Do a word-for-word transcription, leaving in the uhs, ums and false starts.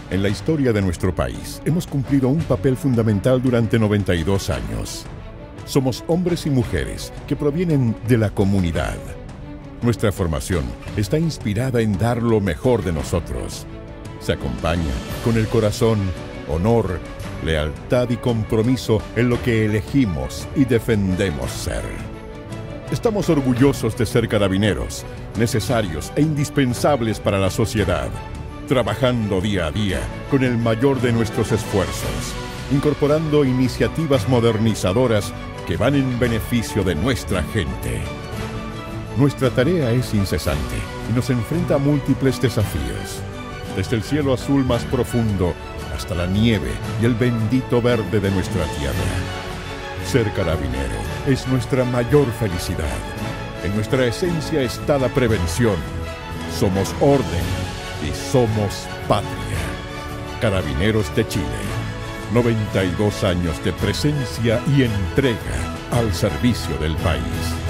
En la historia de nuestro país, hemos cumplido un papel fundamental durante noventa y dos años. Somos hombres y mujeres que provienen de la comunidad. Nuestra formación está inspirada en dar lo mejor de nosotros. Se acompaña con el corazón, honor, lealtad y compromiso en lo que elegimos y defendemos ser. Estamos orgullosos de ser carabineros, necesarios e indispensables para la sociedad, trabajando día a día con el mayor de nuestros esfuerzos, incorporando iniciativas modernizadoras que van en beneficio de nuestra gente. Nuestra tarea es incesante y nos enfrenta a múltiples desafíos, desde el cielo azul más profundo hasta la nieve y el bendito verde de nuestra tierra. Ser carabinero es nuestra mayor felicidad. En nuestra esencia está la prevención. Somos orden y somos patria. Carabineros de Chile. noventa y dos años de presencia y entrega al servicio del país.